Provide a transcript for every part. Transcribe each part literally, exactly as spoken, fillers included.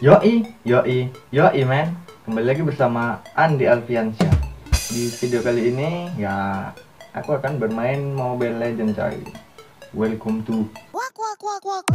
Yoi, yoi, yoi men. Kembali lagi bersama Andi Alfiansyah. Di video kali ini ya aku akan bermain Mobile Legends coy. Welcome to Wak wak wak wak.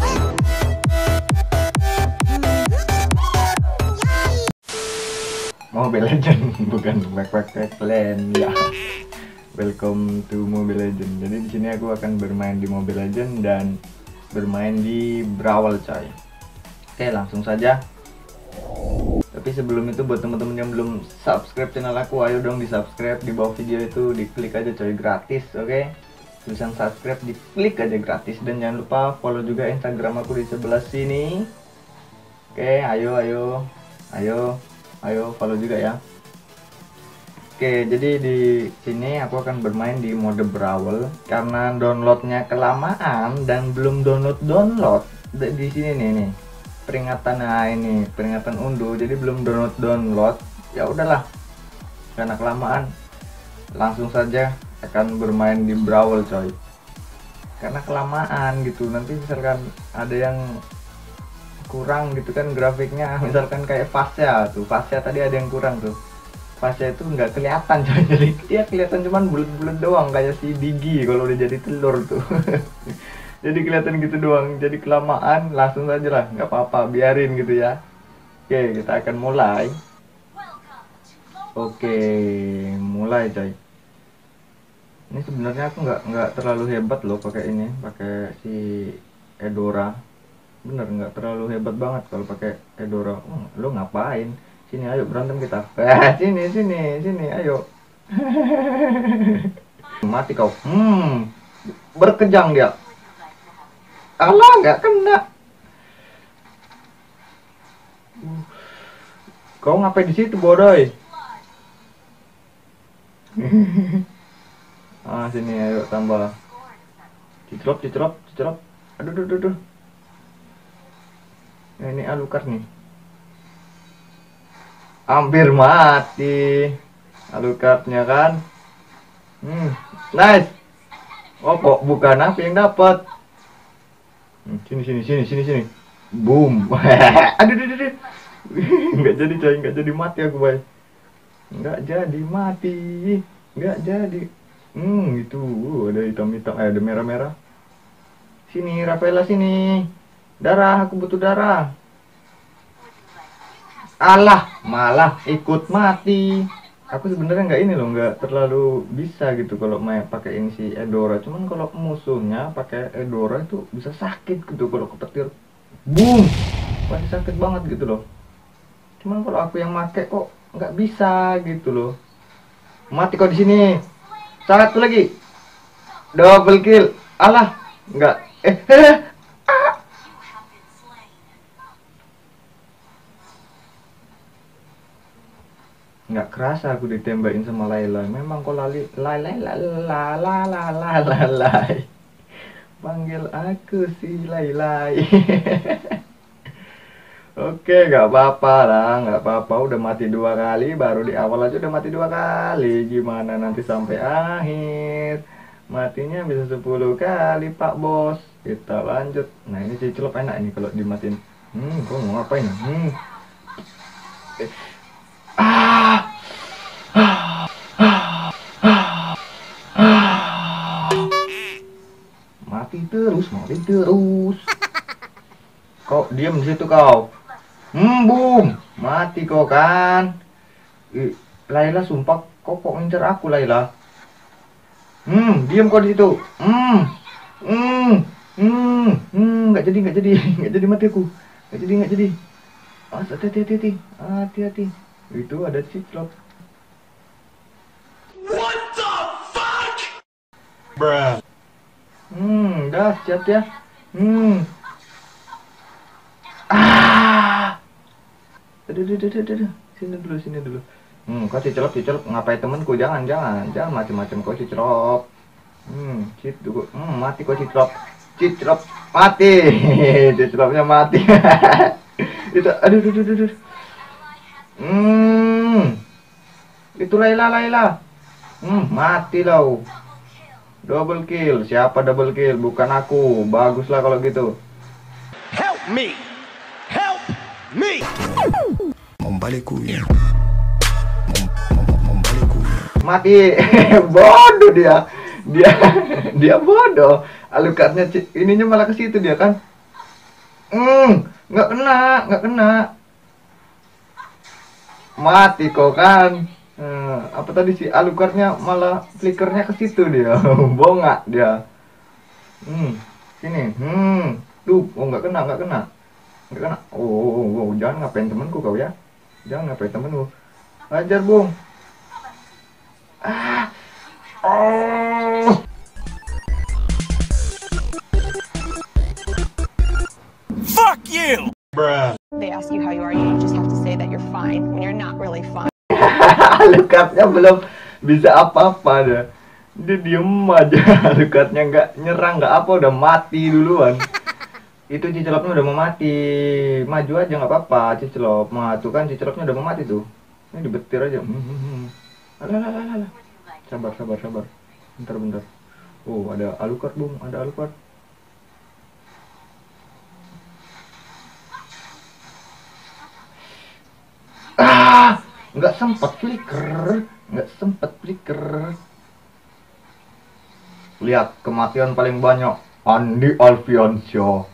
Mobile Legends, bukan backpack land ya. Welcome to Mobile Legends. Jadi di sini aku akan bermain di Mobile Legends dan bermain di Brawl coy. Oke, langsung saja. Tapi sebelum itu buat teman-teman yang belum subscribe channel aku, ayo dong di subscribe. Di bawah video itu diklik aja coy, gratis, oke okay? Tulisan subscribe diklik aja gratis. Dan jangan lupa follow juga Instagram aku di sebelah sini. Oke okay, ayo ayo ayo ayo follow juga ya. Oke okay, jadi di sini aku akan bermain di mode Brawl karena downloadnya kelamaan dan belum download download di sini nih nih peringatan. Nah ini peringatan unduh, jadi belum download download. Ya udahlah, karena kelamaan langsung saja akan bermain di Brawl coy, karena kelamaan gitu. Nanti misalkan ada yang kurang gitu kan grafiknya, misalkan kayak Fasya tuh, Fasya tadi ada yang kurang tuh. Fasya itu nggak kelihatan coy, jadi dia kelihatan cuman bulat-bulat doang kayak si Digi kalau udah jadi telur tuh. Jadi kelihatan gitu doang, jadi kelamaan langsung saja lah, nggak apa-apa, biarin gitu ya. Oke, kita akan mulai. Oke, mulai coy. Ini sebenarnya aku nggak nggak terlalu hebat loh pakai ini, pakai si Edora. Bener nggak terlalu hebat banget kalau pakai Edora. Oh, lo ngapain? Sini ayo berantem kita. Eh, sini sini sini ayo. Mati kau. Hmm, berkejang dia. Allah nggak kena. Uh, kau ngapain di situ bodoy? Ah sini ayo tambah. Cicrop cicrop cicrop. Aduh aduh aduh. Nah, ini Alucard nih. Hampir mati Alucardnya kan. Hmm, nice. Oh kok bukan aku yang dapat. Sini sini sini sini sini. Boom. Aduh aduh aduh. Nggak jadi coy, nggak jadi mati aku boy. Nggak jadi mati. Nggak jadi. Hmm itu uh, ada hitam-hitam, eh, ada merah-merah. Sini Rafaela sini. Darah, aku butuh darah. Alah, malah ikut mati. Aku sebenarnya nggak ini loh, nggak terlalu bisa gitu kalau main pakai ini si Edora. Cuman kalau musuhnya pakai Edora itu bisa sakit gitu kalau kepetir. Boom, pasti sakit banget gitu loh. Cuman kalau aku yang pakai kok nggak bisa gitu loh. Mati kok di sini. Satu lagi, double kill. Alah, nggak. Eh, eh. Nggak kerasa aku ditembakin sama Layla. Memang kok lali Layla la la la la la la la. Panggil aku si Layla. Oke, nggak apa-apa lah, nggak apa-apa. Udah mati dua kali, baru di awal aja udah mati dua kali. Gimana nanti sampai akhir? Matinya bisa sepuluh kali Pak Bos. Kita lanjut. Nah ini Ciclop enak ini kalau dimatiin. Hmm, kok mau ngapain? Hmm. Eh. Ah. Mati terus, mati terus. Kau diam di situ kau. Hmm, boom. Mati kau kan. Ih, Layla sumpah kau kok ngincer aku Layla. Hmm, diam kau di situ. Hmm. Hmm. Hmm. Hmm, nggak jadi, nggak jadi. Nggak jadi mati aku. Nggak jadi, nggak jadi. Ah, hati-hati, hati-hati. Hati-hati. Itu ada Ciclop. What the fuck? Bruh. Hmm, dah siap ya. Hmm. Ah. Aduh, aduh, aduh, aduh, aduh. Sini dulu, sini dulu. Hmm, kau Ciclop, Ciclop ngapain temanku? Jangan, jangan, jangan macam-macam kau Ciclop. Hmm, Ciclop. Hmm, mati kau Ciclop. Ciclop mati. Ciclopnya mati. Itu, aduh, aduh, aduh, aduh. Hmm. Itu Layla, Layla. Hmm, mati lau. Double kill. Siapa double kill? Bukan aku. Baguslah kalau gitu. Help me! Help me! Mombalekuya. Mombalekuya. Mati. Bodoh dia. Dia dia bodoh. Alucardnya ininya malah ke situ dia kan. Hmm, nggak kena, nggak kena. Mati kok kan. Hmm, apa tadi sih Alucardnya malah flickernya ke situ dia. Bongak dia. Hmm, sini. Hmm, tuh, oh nggak kena, nggak kena. Nggak kena. Oh, oh, oh, oh, jangan ngapain temanku kau ya. Jangan ngapain temanku. Ajar, Bung. Ah. Oh. Fuck you! Bruh. They ask you how you are, you just have to say that you're fine when you're not really fine. Alucardnya belum bisa apa-apa dah. Dia diem aja. Alucardnya nggak nyerang, nggak apa, udah mati duluan. Itu Cicelopnya udah mau mati. Maju aja nggak apa-apa Cicelop. Nah, tuh kan Cicelopnya udah mau mati tuh. Ini dibetir aja. Hmm, hmm, hmm. Alah, alah, alah, alah. Sabar, sabar, sabar. Bentar, bentar. Oh, ada Alucard, Bung. Ada Alucard. Ah, nggak sempet flicker, nggak sempet flicker. Lihat kematian paling banyak Andi Alfiansyah.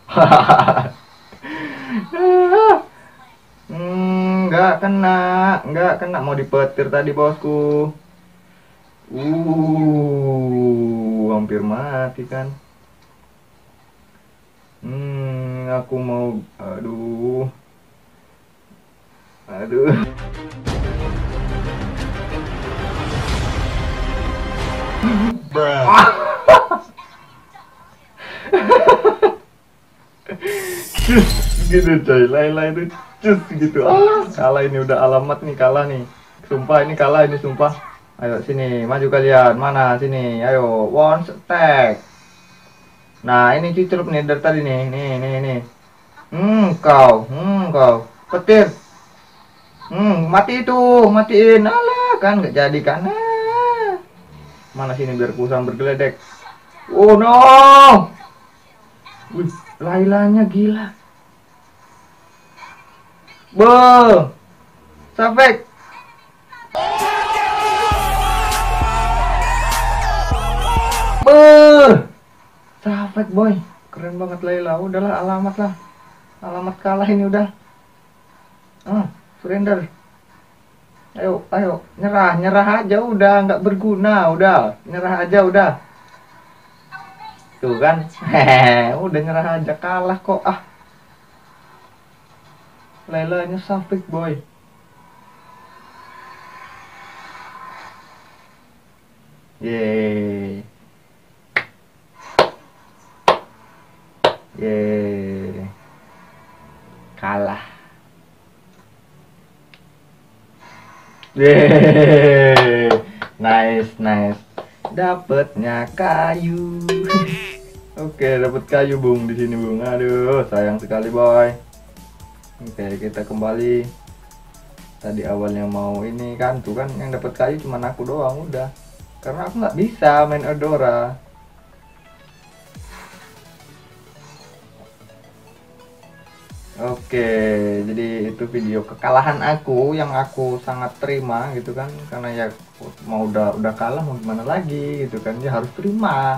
Hmm, nggak kena, nggak kena, mau dipetir tadi bosku. Uh, hampir mati kan. Hmm, aku mau, aduh. Aduh. Bruh. Cus gitu coy, Layla itu cus gitu. Ah, kalah ini, udah alamat nih, kalah nih. Sumpah ini kalah ini, sumpah. Ayo sini, maju kalian. Mana sini? Ayo, one attack. Nah, ini Cicelop nih dari tadi nih. Nih, nih, nih. Hmm, kau. Hmm, kau. Petir. Hmm, mati itu, matiin. Alah, kan nggak jadi kan. Ah. Mana sini biar kusam bergeledek. Oh no. Wih, Lailanya gila. Be. Safek. Be. Safek boy. Keren banget Layla. Udahlah, alamat lah. Alamat kalah ini udah. Ah. Surrender. Ayo, ayo, nyerah, nyerah aja udah, nggak berguna, udah, nyerah aja udah. Tuh kan, hehehe, udah nyerah aja, kalah kok, ah. Lailanya Safek boy. Yeay. Yeay. Kalah. Yeay, nice, nice. Dapatnya kayu. Oke, dapat kayu Bung di sini Bung. Aduh, sayang sekali boy. Oke, kita kembali. Tadi awalnya mau ini kan, tuh kan yang dapat kayu cuma aku doang udah. Karena aku nggak bisa main Eudora. Oke, jadi itu video kekalahan aku yang aku sangat terima gitu kan, karena ya mau udah udah kalah mau gimana lagi gitu kan, ya harus terima.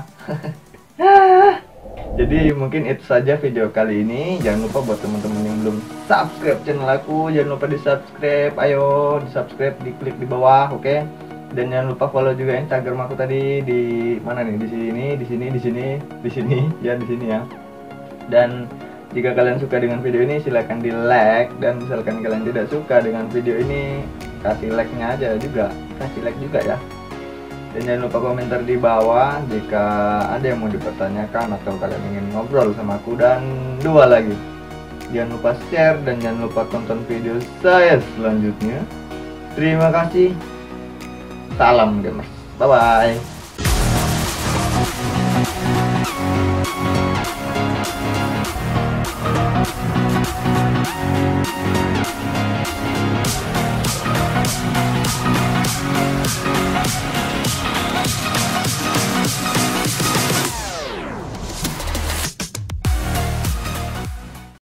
Jadi mungkin itu saja video kali ini. Jangan lupa buat teman-teman yang belum subscribe channel aku, jangan lupa di subscribe. Ayo di subscribe, diklik di bawah, oke? Okay? Dan jangan lupa follow juga Instagram aku tadi di mana nih? Di sini, di sini, di sini, di sini, ya di sini ya. Dan jika kalian suka dengan video ini silahkan di like, dan misalkan kalian tidak suka dengan video ini kasih like-nya aja juga, kasih like juga ya. Dan jangan lupa komentar di bawah jika ada yang mau dipertanyakan atau kalian ingin ngobrol sama aku, dan dua lagi, jangan lupa share dan jangan lupa tonton video saya selanjutnya. Terima kasih, salam gamers, bye bye.